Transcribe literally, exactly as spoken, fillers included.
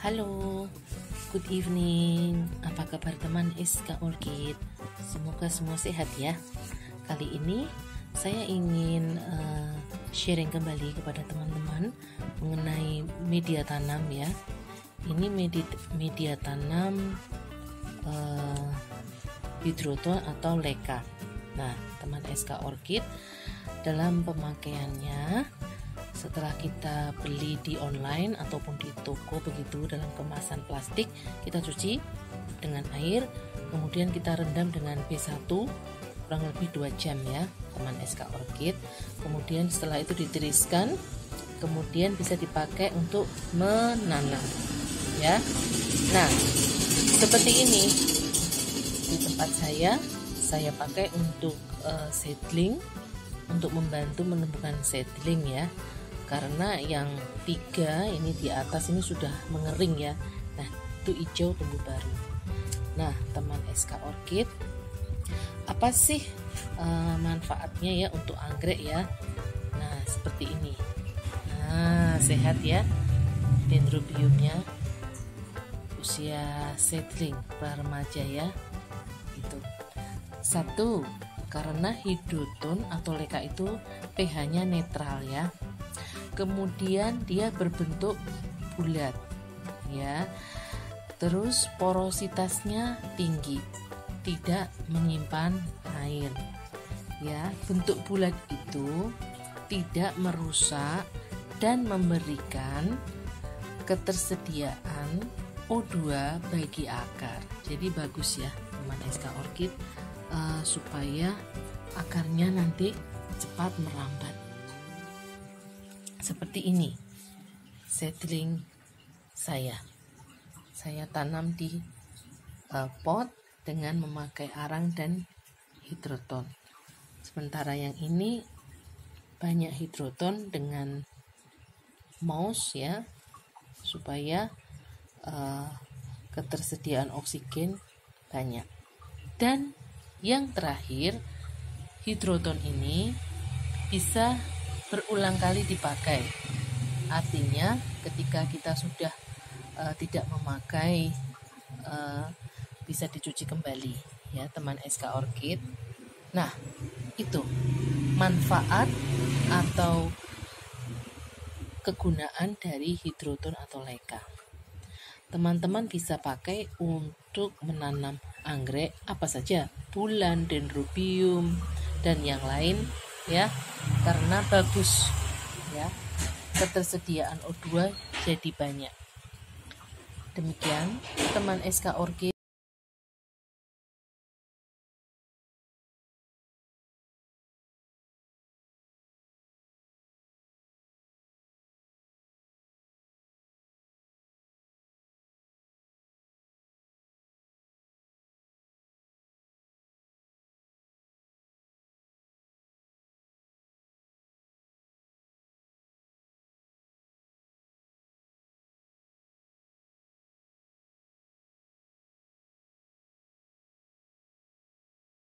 Halo, good evening. Apa kabar teman S K Orchid? Semoga semua sehat ya. Kali ini saya ingin uh, sharing kembali kepada teman-teman mengenai media tanam ya. Ini media, media tanam uh, hidroton atau leka. Nah, teman S K Orchid, dalam pemakaiannya, setelah kita beli di online ataupun di toko begitu dalam kemasan plastik, kita cuci dengan air, kemudian kita rendam dengan B satu kurang lebih dua jam ya teman S K Orchid. Kemudian setelah itu ditiriskan, kemudian bisa dipakai untuk menanam ya. Nah, seperti ini di tempat saya saya pakai untuk uh, seedling, untuk membantu menumbuhkan seedling ya. Karena yang tiga ini di atas ini sudah mengering ya. Nah, itu hijau tumbuh baru. Nah, teman S K Orchid, apa sih uh, manfaatnya ya untuk anggrek ya? Nah, seperti ini. Nah, sehat ya dendrobiumnya, usia seedling remaja ya. Itu satu, karena hidroton atau leka itu pH-nya netral ya. Kemudian dia berbentuk bulat ya. Terus porositasnya tinggi, tidak menyimpan air ya. Bentuk bulat itu tidak merusak dan memberikan ketersediaan O dua bagi akar. Jadi bagus ya teman S K Orchid, uh, supaya akarnya nanti cepat merambat. Seperti ini seedling saya saya tanam di uh, pot dengan memakai arang dan hidroton. Sementara yang ini banyak hidroton dengan mouse ya, supaya uh, ketersediaan oksigen banyak. Dan yang terakhir, hidroton ini bisa berulang kali dipakai. Artinya ketika kita sudah uh, tidak memakai, uh, bisa dicuci kembali ya teman S K Orchid. Nah, itu manfaat atau kegunaan dari hidroton atau leka. Teman-teman bisa pakai untuk menanam anggrek apa saja, bulan, dendrobium dan yang lain ya, karena bagus ya, ketersediaan O dua jadi banyak. Demikian teman S K Orchid.